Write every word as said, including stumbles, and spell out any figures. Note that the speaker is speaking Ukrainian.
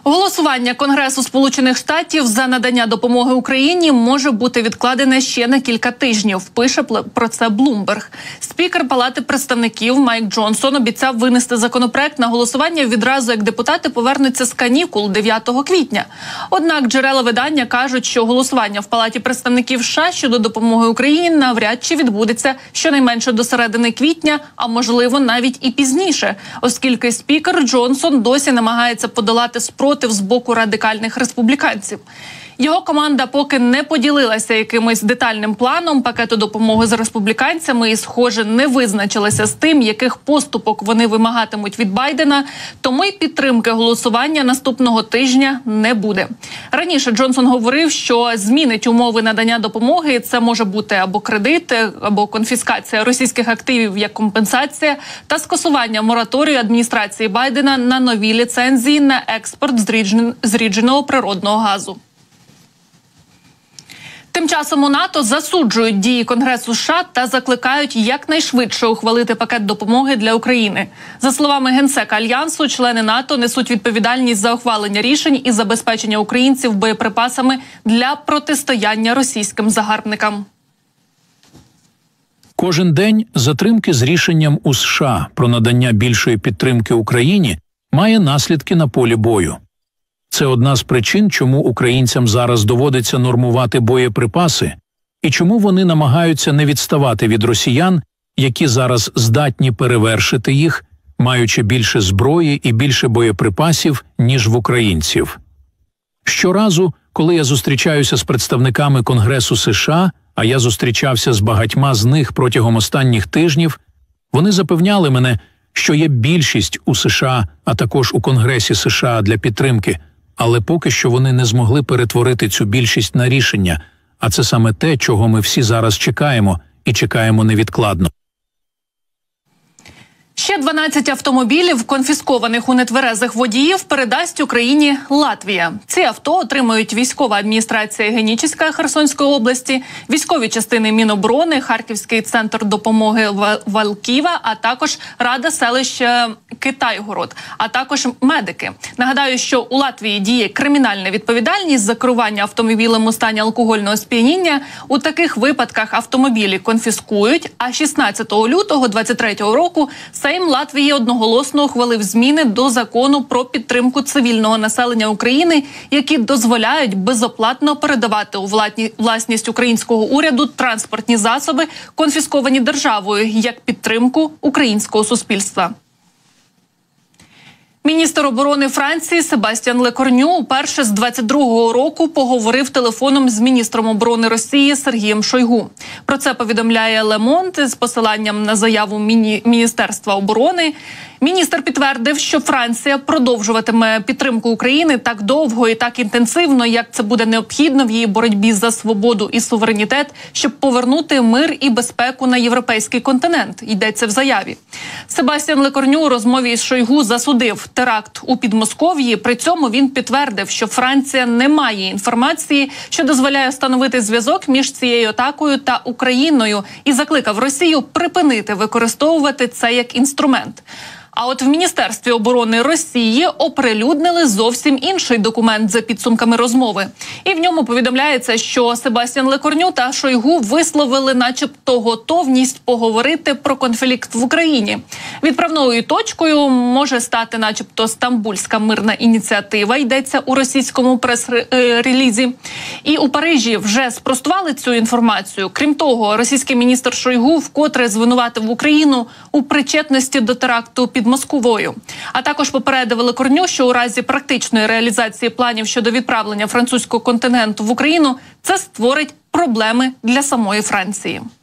Голосування Конгресу Сполучених Штатів за надання допомоги Україні може бути відкладене ще на кілька тижнів, пише про це Bloomberg. Спікер Палати представників Майк Джонсон обіцяв винести законопроект на голосування відразу, як депутати повернуться з канікул дев'ятого квітня. Однак джерела видання кажуть, що голосування в Палаті представників США щодо допомоги Україні навряд чи відбудеться щонайменше до середини квітня, а можливо навіть і пізніше, оскільки спікер Джонсон досі намагається подолати спротив з боку радикальних республіканців. Його команда поки не поділилася якимось детальним планом пакету допомоги з республіканцями і, схоже, не визначилася з тим, яких поступок вони вимагатимуть від Байдена, тому й підтримки голосування наступного тижня не буде. Раніше Джонсон говорив, що змінить умови надання допомоги. Це може бути або кредит, або конфіскація російських активів як компенсація та скасування мораторію адміністрації Байдена на нові ліцензії на експорт зрідженого природного газу. Тим часом у НАТО засуджують дії Конгресу США та закликають якнайшвидше ухвалити пакет допомоги для України. За словами генсека Альянсу, члени НАТО несуть відповідальність за ухвалення рішень і забезпечення українців боєприпасами для протистояння російським загарбникам. Кожен день затримки з рішенням у США про надання більшої підтримки Україні має наслідки на полі бою. Це одна з причин, чому українцям зараз доводиться нормувати боєприпаси і чому вони намагаються не відставати від росіян, які зараз здатні перевершити їх, маючи більше зброї і більше боєприпасів, ніж в українців. Щоразу, коли я зустрічаюся з представниками Конгресу США, а я зустрічався з багатьма з них протягом останніх тижнів, вони запевняли мене, що є більшість у США, а також у Конгресі США для підтримки, але поки що вони не змогли перетворити цю більшість на рішення, а це саме те, чого ми всі зараз чекаємо, і чекаємо невідкладно. Ще дванадцять автомобілів, конфіскованих у нетверезих водіїв, передасть Україні Латвія. Ці авто отримують військова адміністрація Генічеська Херсонської області, військові частини Міноборони, Харківський центр допомоги Валківа, а також Рада селища Китайгород, а також медики. Нагадаю, що у Латвії діє кримінальна відповідальність за керування автомобілем у стані алкогольного сп'яніння. У таких випадках автомобілі конфіскують, а шістнадцятого лютого двадцять третього року Сейм Латвії одноголосно ухвалив зміни до закону про підтримку цивільного населення України, які дозволяють безоплатно передавати у власність українського уряду транспортні засоби, конфісковані державою, як підтримку українського суспільства. Міністр оборони Франції Себастьян Лекорню уперше з двадцять другого року поговорив телефоном з міністром оборони Росії Сергієм Шойгу. Про це повідомляє Le Monde з посиланням на заяву Міні... Міністерства оборони. Міністр підтвердив, що Франція продовжуватиме підтримку України так довго і так інтенсивно, як це буде необхідно в її боротьбі за свободу і суверенітет, щоб повернути мир і безпеку на європейський континент, йдеться в заяві. Себастьян Лекорню у розмові з Шойгу засудив теракт у Підмосков'ї. При цьому він підтвердив, що Франція не має інформації, що дозволяє встановити зв'язок між цією атакою та Україною, і закликав Росію припинити використовувати це як інструмент. А от в Міністерстві оборони Росії оприлюднили зовсім інший документ за підсумками розмови. І в ньому повідомляється, що Себастьян Лекорню та Шойгу висловили начебто готовність поговорити про конфлікт в Україні. Відправною точкою може стати начебто Стамбульська мирна ініціатива, йдеться у російському прес-релізі. І у Парижі вже спростували цю інформацію. Крім того, російський міністр Шойгу вкотре звинуватив Україну у причетності до теракту під Москвою. А також попередив Лекорню, що у разі практичної реалізації планів щодо відправлення французького контингенту в Україну це створить проблеми для самої Франції.